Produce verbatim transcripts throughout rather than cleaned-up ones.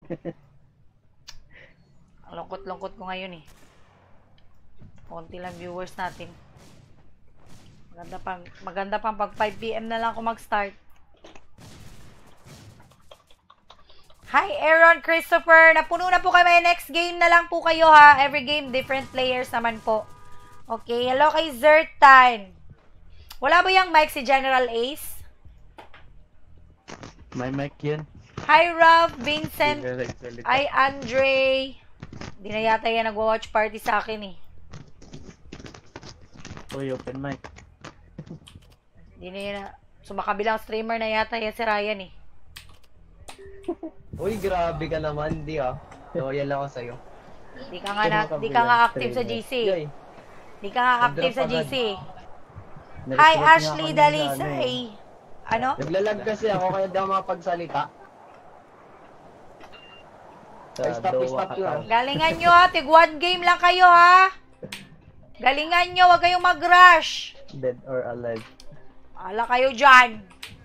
Ang lungkot-lungkot ko ngayon eh. Konti lang viewers natin. Maganda pang, maganda pang pag five P M na lang ako mag-start. Hi Aaron, Christopher. Napuno na po kami. Next game na lang po kayo ha. Every game, different players naman po. Okay, hello kay Zertan. Wala ba yung mic si General Ace? May mic yan. Hi Ralph, Vincent. Hi Andre. Di na yata yan nagwa-watch party sa akin eh. Uy, open mic. Di na yan. Sumakabilang streamer na yata yan si Ryan eh. Uy, grabe ka naman, di ah. Loyal ako sa'yo. Di ka nga, na, di ka nga active sa G C. Di ka nga active sa G C. Hi, Ashley Dalisay. Ano? Naglalag kasi ako kaya di ako makapagsalita. Ay, stop, stop lang. Galingan nyo ha. Tig one game lang kayo ha. Galingan nyo. Huwag kayong mag-rush. Dead or alive. Ala kayo dyan.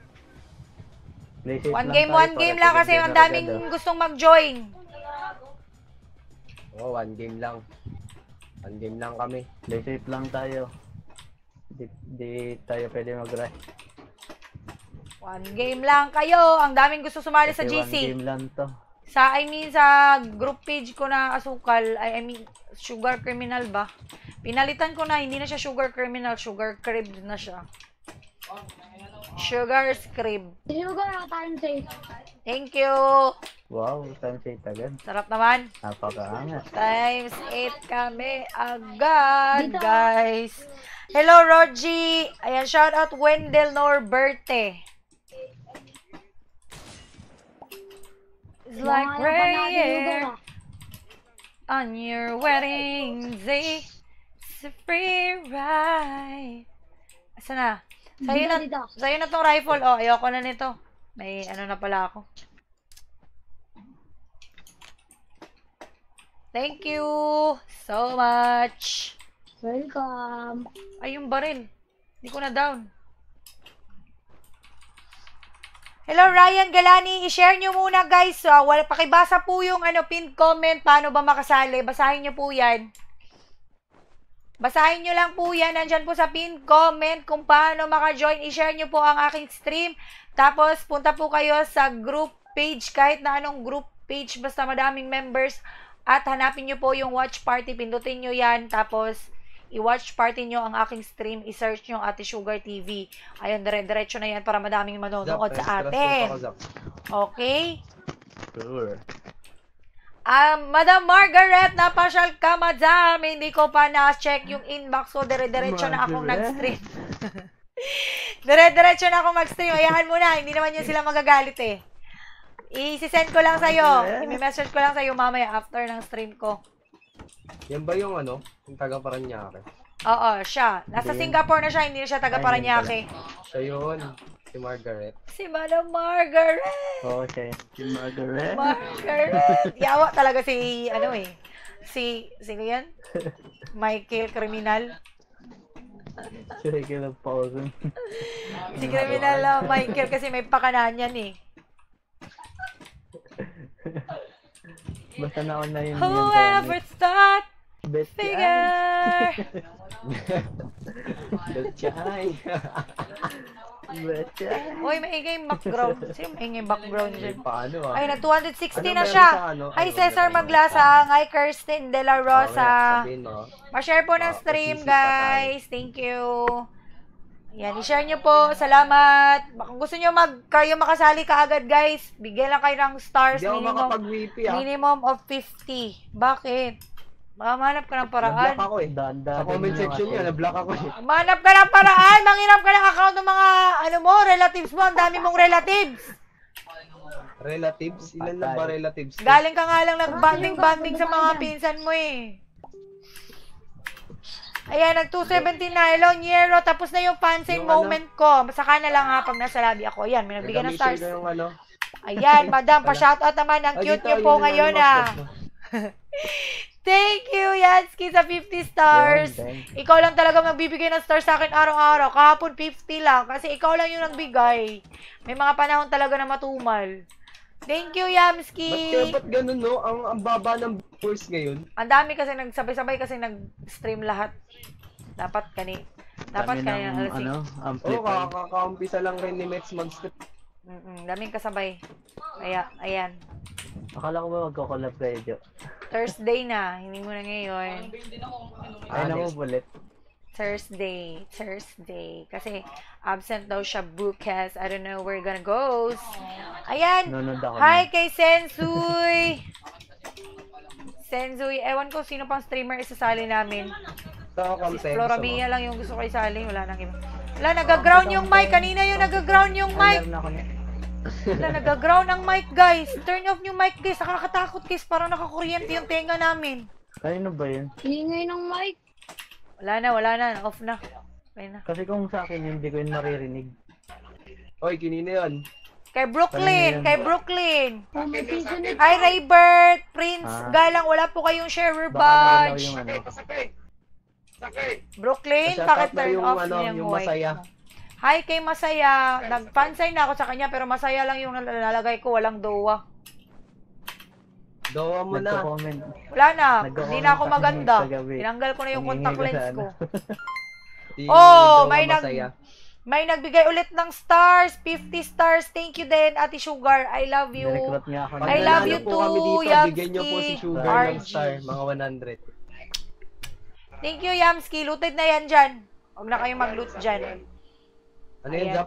One game, one game lang kasi ang daming gustong mag-join. Oo, oh, one game lang. One game lang kami. Play safe lang tayo. Di, di tayo pwede mag-rush. One game lang kayo. Ang daming gusto sumali sa G C. One game lang to. Sa, I mean, sa group page ko na asukal, I, I mean, sugar criminal ba? Pinalitan ko na, hindi na siya sugar criminal, sugar crib na siya. Sugar crib. Sugar, time safe. Thank you. Wow, time safe agad. Sarap naman. Napakaangat. Times eight kami agad, guys. Hello, Rogie. Ayan, shout out Wendell Norberte. It's like prayer on your wedding day. It's a free ride. Asa na? Sa'yo na, sa'yo na tong rifle. Oh, ayoko na nito. May ano na pala ako. Thank you so much. Welcome. Ay, yung baril. Hindi ko na down. Hello, Ryan Galani. I-share nyo muna, guys. Uh, wala, pakibasa po yung ano, pinned comment. Paano ba makasali? Basahin nyo po yan. Basahin nyo lang po yan. Nandyan po sa pinned comment kung paano maka-join. I-share nyo po ang aking stream. Tapos, punta po kayo sa group page. Kahit na anong group page. Basta madaming members. At hanapin nyo po yung watch party. Pindutin nyo yan. Tapos, i-watch party nyo ang aking stream. I-search nyo Ate Sugar T V. Ayun, dire-diretso na yan para madaming manonood sa atin. Okay? Sure. Um, Madam Margaret, napasyal ka, madam. Hindi ko pa na-check yung inbox ko. Dire-diretso na akong nag-stream. Dire-diretso na akong mag-stream. Ayahan mo na. Hindi naman yun sila magagalit eh. I-send ko lang sa'yo. I-message ko lang sa'yo mamaya after ng stream ko. Yan ba yung ano? Yung taga Paranaque? Oo, siya. Nasa Singapore na siya. Hindi na siya taga Paranaque. Siya yun. Si Margaret. Si Madam Margaret. Oo, siya yun. Si Margaret. Margaret. Yawa talaga si, ano eh. Si, sino yan? Michael Criminal. Si Michael of Pausen. Si Criminal uh, Michael kasi may pakanan yan eh. Basta naon na yun. Whoever thought figure. Betchay. Betchay. Uy, maingay yung background. Sino maingay yung background dyan? Paano ah? Ay, na two sixty na siya. Hi, Cesar Maglasang. Hi, Kirsten De La Rosa. Ma-share po ng stream, guys. Thank you. Yan, i-share nyo po. Salamat. Kung gusto nyo mag, kayo makasali kaagad, guys, bigyan lang kayo ng stars. Hindi ako minimum, makapag-V P ah. minimum of fifty. Bakit? Mamanap ka ng paraan. Na-block ako eh. Sa comment section niya, na-block ako eh. Mamanap ka ng paraan. Manginap ka ng account ng mga, ano mo, relatives mo. Ang dami mong relatives. Relatives? Ilan lang ba relatives? Galing ka nga lang nag-banding-banding sa mga pinsan mo eh. Ayan, nag two seventeen na. Hello, Niero. Tapos na yung fansing moment ko. Saka na lang ha pag nasa lobby ako. Ayan, may nagbigay ng stars. Ano. Ayan, madam, pa-shoutout naman. Ang cute nyo po ngayon ah. Thank you, Yansky, sa fifty stars. Ikaw lang talaga magbibigay ng stars sa akin araw-araw. Kahapon fifty lang. Kasi ikaw lang yung nagbigay. May mga panahon talaga na matumal. Thank you, Ba't kaya Yamski. ba't ganun, no? Ang, ang baba ng viewers ngayon. Ang dami kasi nagsabay-sabay kasi nag-stream lahat. Dapat kani. Dapat Dami kani ng, alas ano, Oo, amplify. kakakaumpisa lang rin ni Mets mag-strip. Mm, -mm, daming kasabay. Kaya, ayan. Akala ko ba magko-collab kayo, Jo? Thursday na, hindi mo na ngayon. Ay, naku, bullet. Thursday, Thursday. Kasi absent daw siya bukas. I don't know where gonna goes. Ayan. Nunod ako. Hi kay Sensuy. Sensuy. Ewan ko sino pang streamer isasali namin. Ito, Si content. Flora Mia lang yung gusto ko isali. Wala nang iba. Wala, nag-ground yung mic. Kanina yung nag-ground yung mic. Meron ako niya. Wala, nag-ground ang mic, guys. Turn off yung mic, guys. Nakakatakot, guys. Parang nakakuryente yung tenga namin. Kanino ba yun? Ingay ng mic. Wala na, wala na. Off na. Okay na. Kasi kung sa akin, hindi ko yun maririnig. Oy, kinina yun. Kay Brooklyn, kay Brooklyn. Oh, may season eight. Hi, Raybert, Prince, Ah. Galang, wala po kayong sharer Baka nagalaw badge. yung ano. Brooklyn, Shoutout bakit na turn yung, off ano, niya yung white masaya. mo? Hi kay Masaya. Nag-fansign na ako sa kanya, pero Masaya lang yung nalalagay ko, walang dowa. Gawa mo na. Nagko-comment. Wala na, Nagko-comment hindi na ako sa akin maganda. sa gabi. Tinanggal ko na yung Nangingi contact ka lens sana. ko. Si Oh, Gawa may nag Masaya. may nagbigay ulit ng stars, fifty stars. Thank you din, Ate Sugar. I love you. Nirecruit niya ako. Pag I love nanalo you po too, kami dito, Yamski, bigyan niyo po si Sugar R ng G. star, mga one hundred. Thank you, Yamski. Looted na yan dyan. Huwag na kayong mag-loot dyan. Ano yan, Ayan. Jap?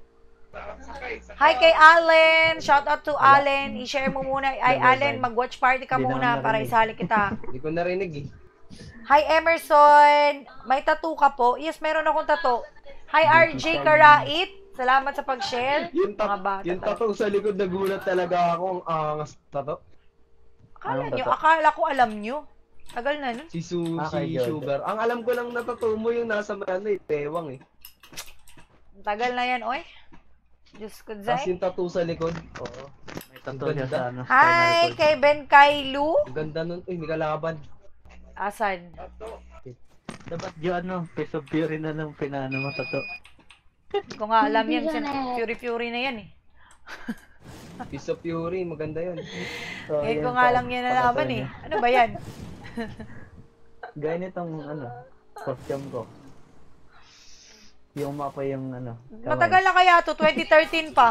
Hi kay Allen. Shout out to Allen. I-share mo muna. Ay, Never Allen, mind. mag-watch party ka Di muna naman para narinig. isali kita. Hindi ko narinig eh. Hi Emerson. May tattoo ka po? Yes, meron akong tattoo. Hi R J Karait. Salamat sa pag-share. Yung, Mga tat bata yung talaga. tattoo sa likod, nagulat talaga ako. Ang angas tattoo. Akala Anong nyo, tattoo? akala ko alam nyo. Tagal na nun. Si Su, Ah, kay si Jordan. Sugar. Ang alam ko lang na tattoo mo yung nasa ano eh, pewang eh. Tagal na yan, oy. Diyos ko, Tapos Zay. yung tattoo sa likod. Oo. May tattoo siya sa ano. Hi spinal cord. kay Ben Kailu. Ang ganda nun. Uy, hindi ka laban. Asan? Dapat yung ano, piece of fury na lang pinano mo tattoo. Hindi ko nga alam yan. Hindi yan eh. Fury Fury na yan eh. Piece of Fury, maganda yun. So, Ngayon yan ko nga pa- lang yan nalaman eh. Ano ba yan? Gaya nitong ano, costume ko. Yung mapa yung ano. kamay. Matagal na kaya to, twenty thirteen pa.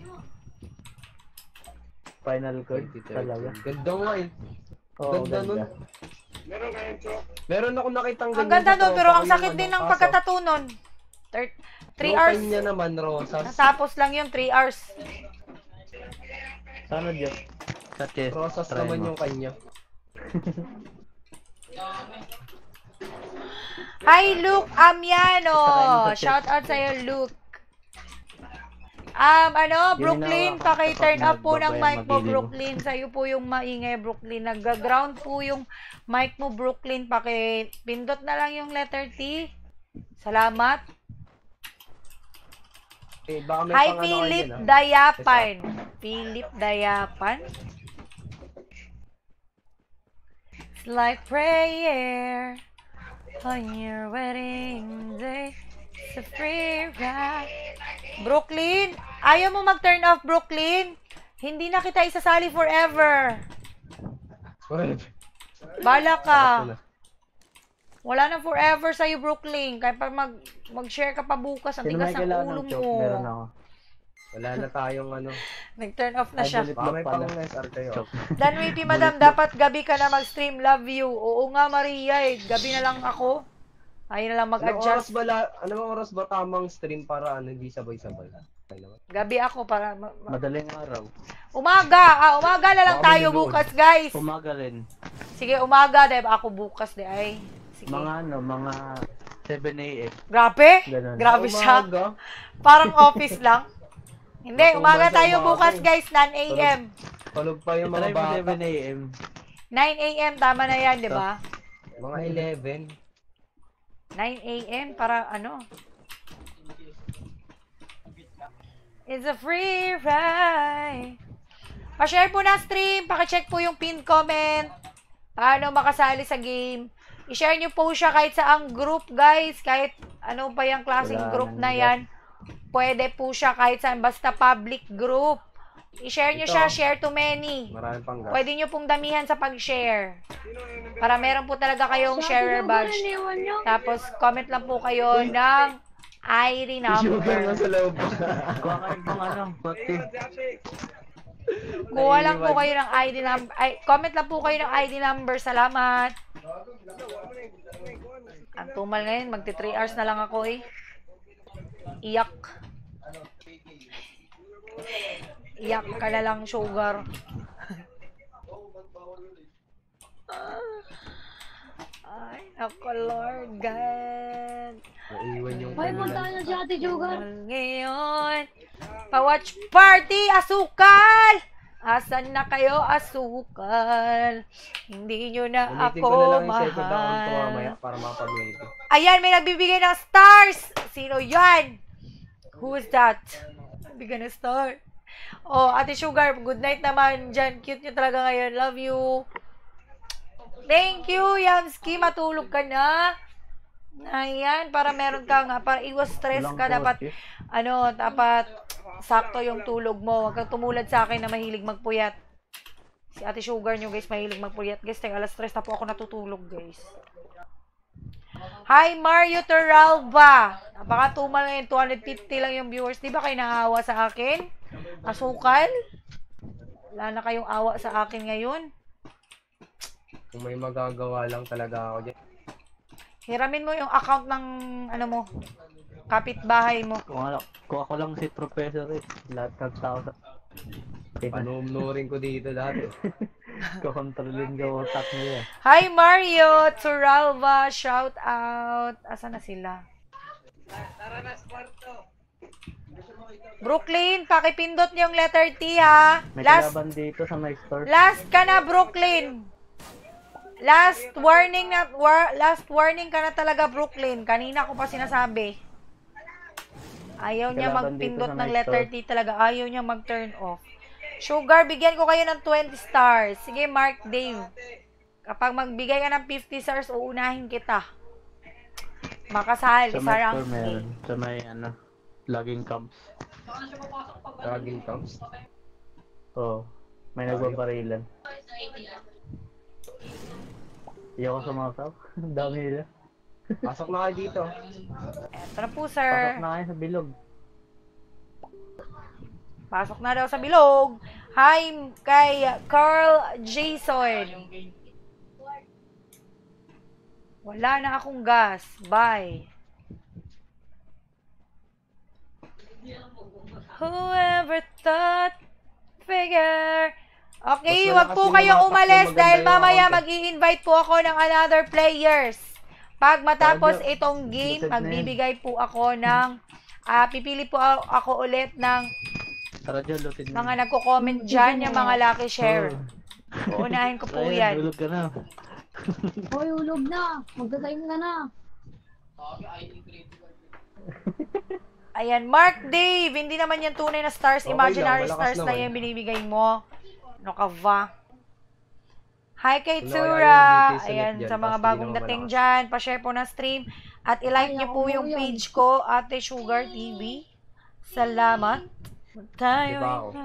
Final cord talaga. Ganda nga eh. Oo, Ganda nun. Meron ako nakitang Ang ganda nun, pero ang sakit din ng pagkatattoo nun. three hours. niya naman, Rosas. Natapos lang yun, three hours. Sana Diyos. Sa chest. Rosas try naman mo. yung kanya. Hi, Luke Amiano. Try mo sa chest. Shout out sa'yo, Luke. Um, ano, Yun Brooklyn, yung paki-turn kapag up po ng nagbabay mic ang mo, mabili mo. Brooklyn. Sa'yo po yung maingay, Brooklyn. Nag-ground po yung mic mo, Brooklyn. Paki-pindot na lang yung letter T. Salamat. Eh, baka may Hi, pang ano Philip kayo, no? Dayapan. Philip Dayapan. It's like prayer on your wedding day. It's a free ride. Brooklyn, ayaw mo mag-turn off, Brooklyn? Hindi na kita isasali forever. Bala ka. Wala na forever sa'yo, Brooklyn. Kaya pag mag, mag-share ka pa bukas, ang Sino tigas may ng kailangan ulo ng choke? mo. Meron ako. Wala na tayong ano. Nag-turn off na Ay, siya. bulit Baka may lang pala. pang S R kayo. Choke. Danwiti, madam, dapat gabi ka na mag-stream. Love you. Oo nga, Maria, eh. Gabi na lang ako. Ayun na lang Anong oras mag-adjust. ba, la, anong oras ba tamang stream para ano, hindi sabay-sabay? Okay naman. Gabi ako para... ma- ma- Madaling araw. umaga! Ah, umaga na lang Baka tayo may bukas, guys. Umaga rin. Sige, umaga. Dahil ako bukas, de ay. Sige. Mga ano, mga seven A M. Grabe? Ganun. Grabe siya. Umaga. Parang office lang. Hindi, Baka umaga umaga, tayo umaga bukas, eh. guys. nine A M Tulog pa yung mga Try mo bata. seven A M. nine A M tama na yan, di ba? Mga eleven. nine A M para ano? It's a free ride. Pa-share po na stream. Paki-check po yung pin comment. Paano makasali sa game. I-share nyo po siya kahit saang group, guys. Kahit ano pa yung klaseng Wala group nang na iba. yan. Pwede po siya kahit saan. Basta public group. I-share nyo Ito. siya, share to many. Marami pang gas. Pwede nyo pong damihan sa pag-share. Para meron po talaga kayong Sa sharer atin, badge. iniwan nyo. Tapos, comment lang po kayo ng I D Sugar na sa number. loob. Kuha kayo pang ano, pati. Kuha lang po kayo ng I D number. Ay, comment lang po kayo ng I D number. Salamat. Ang tumal ngayon, magti three hours na lang ako eh. Iyak. Iyak ka na lang, sugar. Ay, ako, Lord God. Naiwan yung Ay, punta na si Ate Sugar. Ngayon, pa-watch party, asukal! Asan na kayo, asukal? Hindi nyo na Ulitin ako ko na lang yung second account ko mamaya mahal. para makapag-waiting. Ayan, may nagbibigay ng stars! Sino yan? Who is that? Bigyan ng star. Oh, Ate Sugar, good night naman dyan. Cute nyo talaga ngayon. Love you. Thank you, Yamski. Matulog ka na. Ayan, para meron ka nga, para iwas stress ka, dapat, ano, dapat sakto yung tulog mo. Huwag kang tumulad sa akin na mahilig magpuyat. Si Ate Sugar nyo, guys, mahilig magpuyat. Guys, teka, alas stress na po ako natutulog, guys. Hi, Mario Toralba. Napakatumal ngayon, two hundred fifty lang yung viewers. Di ba kayo naawa sa akin? Asukal? Wala na kayong awa sa akin ngayon. Kung may magagawa lang talaga ako dyan. Hiramin mo yung account ng, ano mo, kapitbahay mo. Kuha, kuha ko lang si Professor eh. Lahat ng tao sa... Panumnurin ko dito dati. Kukontrolin ko utak niya. Hi, Mario Toralba. Shout out. Asa na sila? Brooklyn, pakipindot niyo yung letter T, ha? May Last, kalaban dito sa my store. last ka na, Brooklyn. Last warning na, war, last warning ka na talaga, Brooklyn. Kanina ko pa sinasabi. Ayaw niya Kalaban magpindot dito sa ng my letter store. T talaga. Ayaw niya mag-turn off. Sugar, bigyan ko kayo ng twenty stars. Sige, Mark Dave. Kapag magbigay ka ng fifty stars, uunahin kita. Makasali Sa sa my rank store meron. game. Sa may ano, logging camps. Laging comes. Oo. May nagbabarilan. Iyoko sumasaw. Ang dami nila. Pasok na kayo dito. Eto na po, Pasok sir. na kayo sa bilog. Pasok na daw sa bilog. Hi kay Carl Jason. Wala na akong gas. Bye. Whoever thought, figure. Okay, Mas wag malakas po yung kayo mga umalis takbo, dahil maganda yung mamaya account. mag-i-invite po ako ng another players. Pag matapos Tama. itong game, Busog na yan. magbibigay po ako ng, ah, pipili po a- ako ulit ng Tara dyan, lutin mo. mga nagko-comment dyan, yung mga lucky share. Uunahin ko po Ayan, yan. dulog ka na. Hoy, ulog na. Magta-time ka na. Ayan, Mark Dave, hindi naman yan tunay na stars, Okay imaginary lang, malakas stars na naman. yung binibigay mo. Ano ka ba? Hi kay Wala Tsura. yung D T select Ayan, dyan, sa mga tapos bagong hindi naman dating malakas. dyan, pa-share po ng stream. At i-like Ay, niyo ako po po yung yun. page ko, Ate Sugar T V. Salamat. Tayo Diba ako?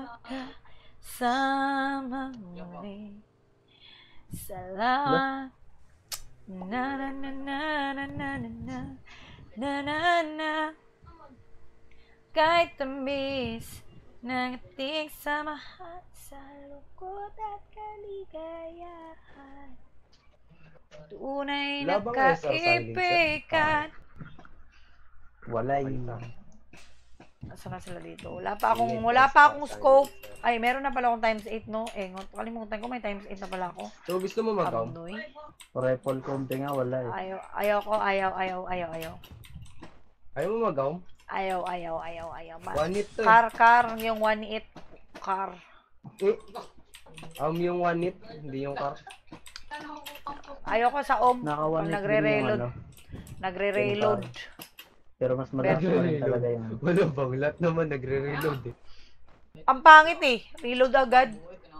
sama muli. Salamat. Na na na na na na na na na na na. Kahit tamis ng ating samahan sa lungkot at kaligayahan, tunay na Wala bang S R silencer? kaibigan. Walay. Saan na sila dito? Wala pa akong, wala pa akong scope. Ay, meron na pala akong times eight, no? Eh, kalimutan ko, may times eight na pala ako. So gusto mo mag-count? Abnoy. Rifle konti nga, wala eh. Ayaw, ayaw ko, ayaw, ayaw, ayaw, ayaw. Ayaw mo mag-count? Ayaw, ayaw, ayaw, ayaw. Ma- One hit to eh. Car, car, yung one eight car. Um, yung one hit, hindi yung car. Ayaw ko sa om. Naka Pag one hit din yung nagre-reload. ano. Nagre-reload. Pero mas malakas pa rin talaga yun. Wala bang, lahat naman nagre-reload eh. Ang pangit eh. Reload agad.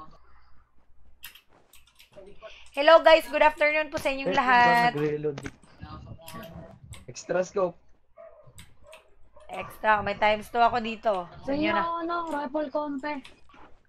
Hello guys, good afternoon po sa inyong Eh, lahat. nagre-reload. Extra scope. Extra, may times two ako dito. Sa Sa inyo inyo, na. ano, rifle compare.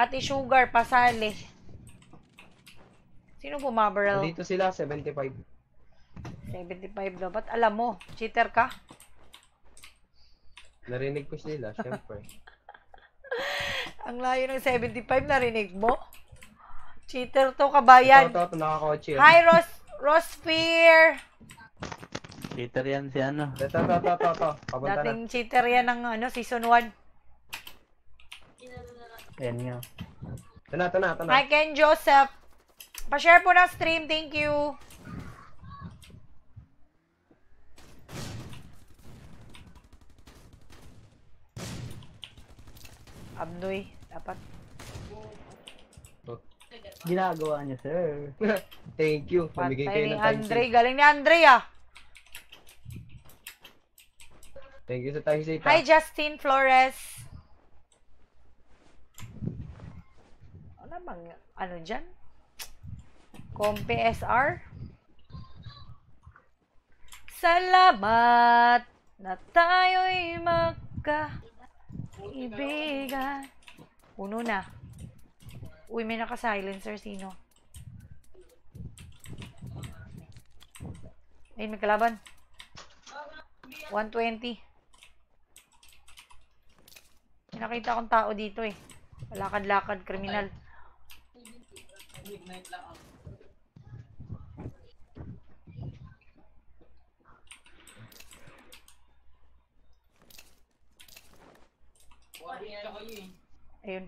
Ate Sugar, pasali. Sino bumabarrel? Dito sila, seventy-five. seventy-five daw. Ba't alam mo? Cheater ka? Narinig ko sila, syempre. Ang layo ng seventy-five, narinig mo? Cheater to, kabayan. Ito, ito, ito, nakakotse. Hi, Ros Rosphere! Cheater yan si ano. Ito, ito, ito, ito, ito. Papunta na. Dating cheater yan ng ano, season one. Yan nga. Ito na, ito na, ito na. Hi, Ken Joseph. Pa-share po ng stream. Thank you. Abnoy. Dapat. Ginagawa niya, sir. Thank you. Namigay Patay kayo ni ng time Andre. save. Galing ni Andre ah. Thank you sa time save. Hi, Justin Flores. Ano bang, ano dyan? Compe S R? Salamat na tayo'y magkaibigan. Puno na. Uy, may naka-silencer. Sino? Ayun, may kalaban. one twenty. May nakita akong tao dito eh. Lakad-lakad, kriminal. Ayun.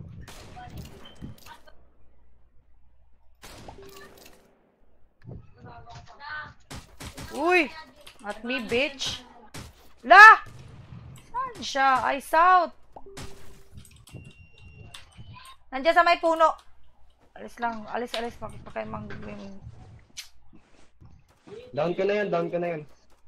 Uy! At me, bitch! La! Saan siya? Ay, south! Nandiyan sa may puno. Alis lang. Alis, alis. Pakay mang... Down ka na yan, down ka na yan.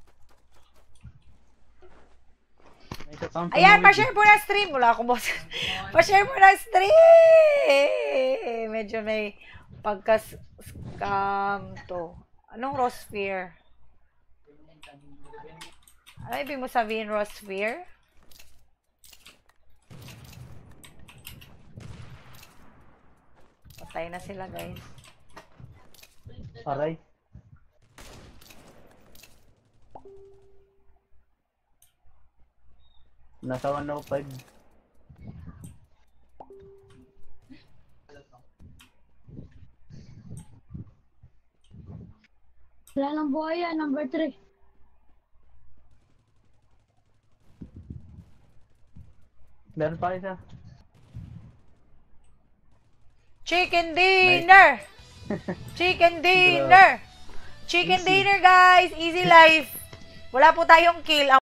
Ayan, pa-share po na stream. Wala akong boss. Pa-share po na stream. Medyo may pagka-scam to. Anong Rosphere? Ano ibig mo sabihin, Rosphere? Patay na sila, guys. Aray. Nasa one oh five. Wala nang buhay yan, number three. Meron pa isa. Chicken dinner! Chicken dinner! Chicken dinner, guys! Easy life! Wala po tayong kill.